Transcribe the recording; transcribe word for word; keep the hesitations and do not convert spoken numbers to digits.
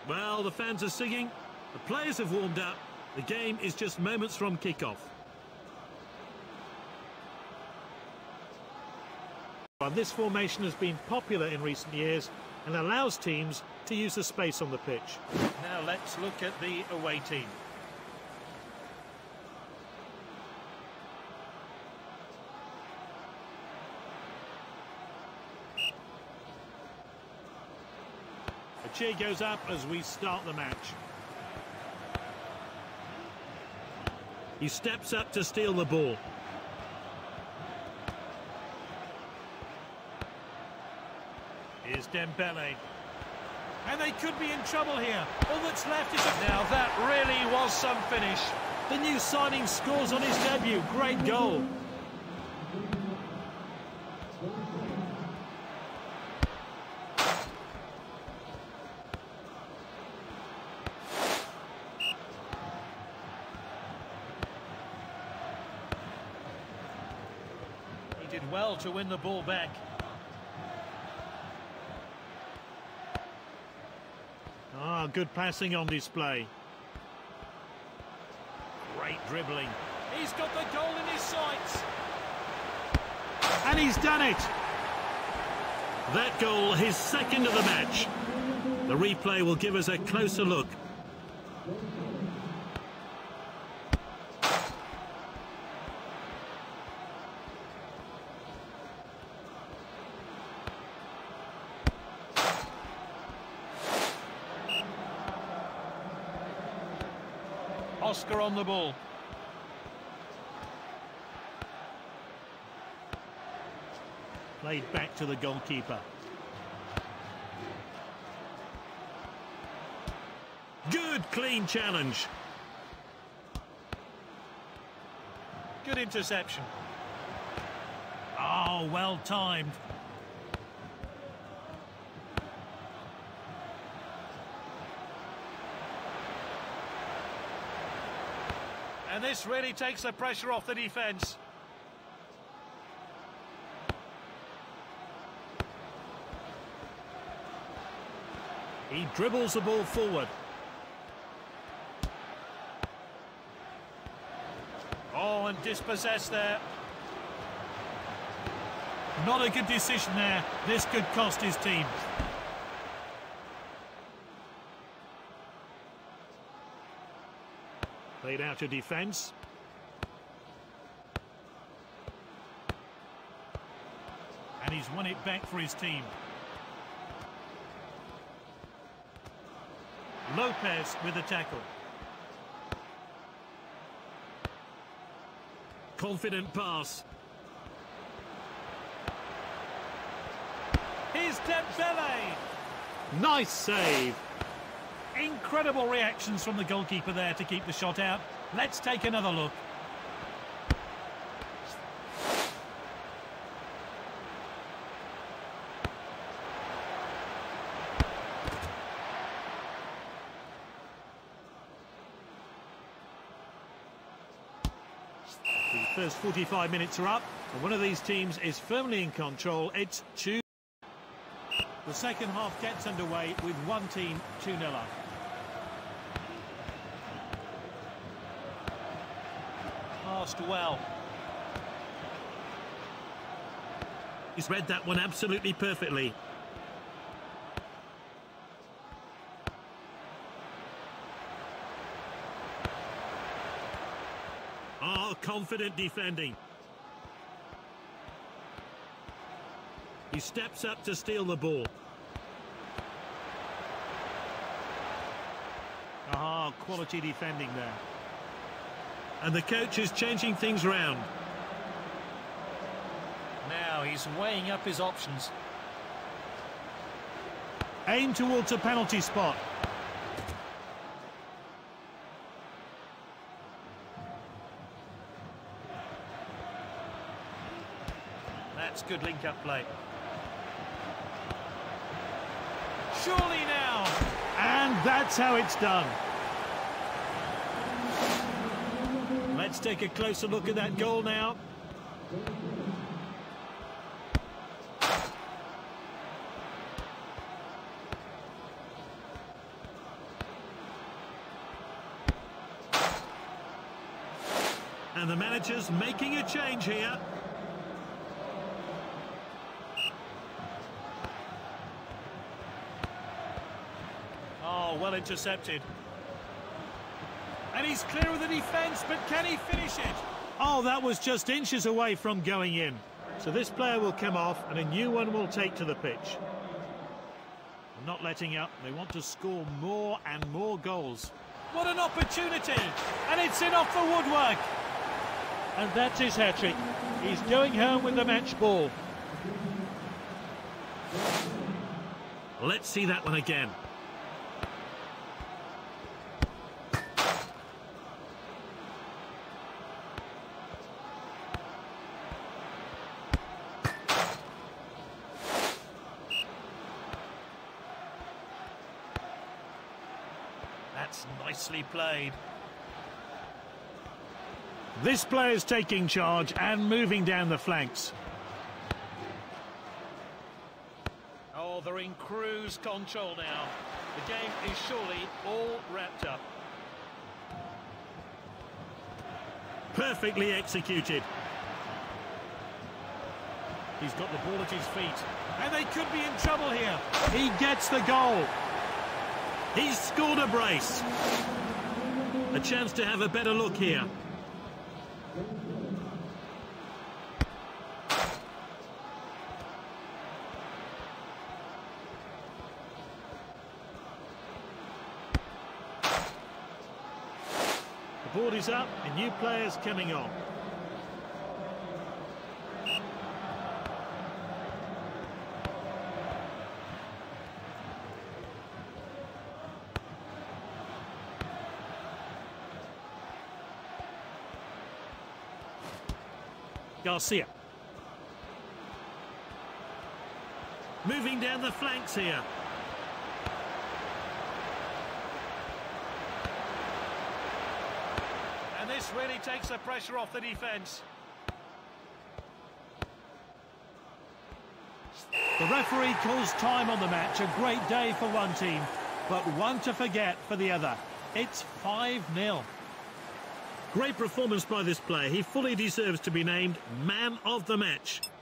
Well, the fans are singing, the players have warmed up, the game is just moments from kick-off. Well, this formation has been popular in recent years and allows teams to use the space on the pitch. Now let's look at the away team. A cheer goes up as we start the match. He steps up to steal the ball. Here's Dembele. And they could be in trouble here. All that's left is a... Now that really was some finish. The new signing scores on his debut. Great goal. He did well to win the ball back. Ah, good passing on display. Great dribbling. He's got the goal in his sights. And he's done it. That goal, his second of the match. The replay will give us a closer look. Oscar on the ball. Played back to the goalkeeper. Good, clean challenge. Good interception. Oh, well timed. And this really takes the pressure off the defence. He dribbles the ball forward. Oh, and dispossessed there. Not a good decision there. This could cost his team. Played out to defence. And he's won it back for his team. Lopez with the tackle. Confident pass. Here's Dembele. Nice save. Incredible reactions from the goalkeeper there to keep the shot out. Let's take another look. The first forty-five minutes are up, and one of these teams is firmly in control. It's two. The second half gets underway with one team two nil up. Passed well. He's read that one absolutely perfectly. Oh, confident defending. He steps up to steal the ball. Ah, quality defending there. And the coach is changing things around. Now he's weighing up his options. Aim towards a penalty spot. That's good link-up play. Surely now. And that's how it's done. Let's take a closer look at that goal now. And the manager's making a change here. Oh, well intercepted. And he's clear of the defence, but can he finish it? Oh, that was just inches away from going in. So this player will come off and a new one will take to the pitch. I'm not letting up. They want to score more and more goals. What an opportunity! And it's in off the woodwork. And that's his hat-trick. He's going home with the match ball. Let's see that one again. That's nicely played. This player's taking charge and moving down the flanks. Oh, they're in cruise control now. The game is surely all wrapped up. Perfectly executed. He's got the ball at his feet. And they could be in trouble here. He gets the goal. He's scored a brace. A chance to have a better look here. The board is up and new players coming on. Garcia. Moving down the flanks here. And this really takes the pressure off the defence. The referee calls time on the match. A great day for one team, but one to forget for the other. It's five nil. Great performance by this player. He fully deserves to be named man of the match.